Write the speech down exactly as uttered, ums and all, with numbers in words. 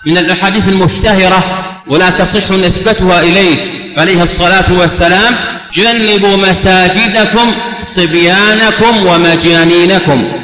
من الأحاديث المشتهرة ولا تصح نسبتها إليه عليه الصلاة والسلام: جنبوا مساجدكم صبيانكم ومجانينكم.